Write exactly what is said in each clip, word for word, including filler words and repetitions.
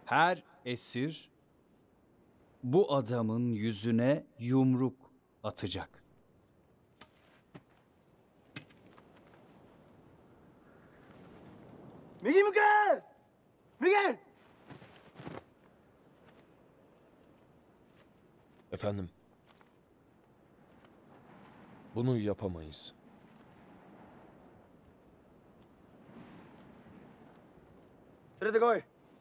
Her esir bu adamın yüzüne yumruk atacak. Miguel Miguel! Miguel! Efendim. Bunu yapamayız. Sırada koy.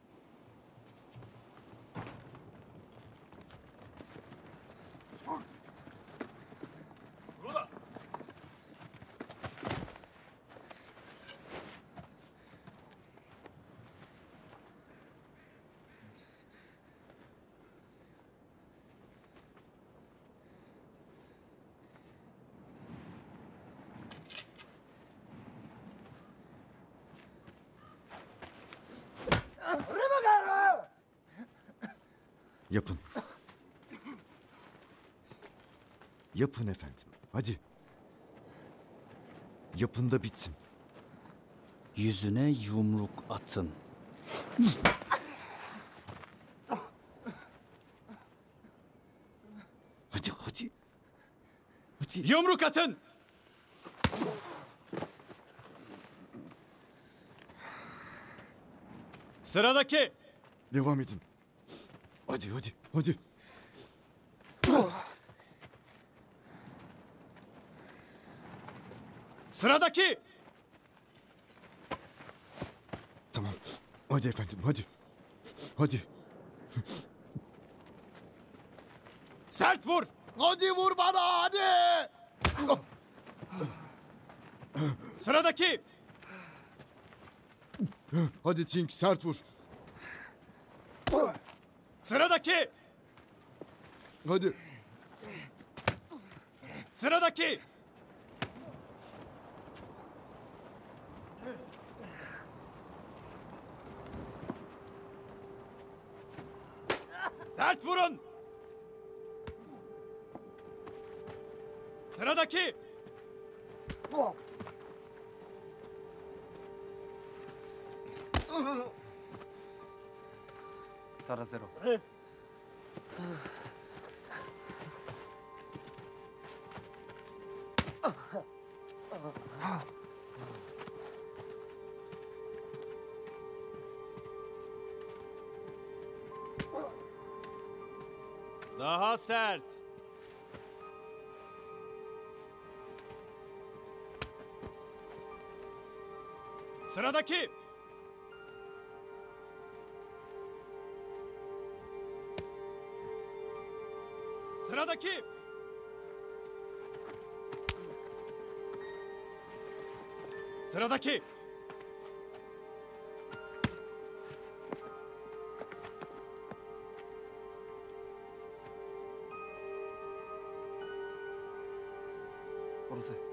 Yapın. Yapın efendim. Hadi. Yapın da bitsin. Yüzüne yumruk atın. Hadi hadi. Hadi. Yumruk atın! Sıradaki! Devam edin. Hadi hadi hadi. Sıradaki! Tamam. Hadi efendim hadi. Hadi. Sert vur! Hadi vur bana hadi. Sıradaki! Hadi Tink sert vur. Sıradaki! Hadi. Sıradaki! Sert vurun! Sıradaki! Tercero. Daha sert. Sıradaki! Sıradaki! Sıradaki! Orası.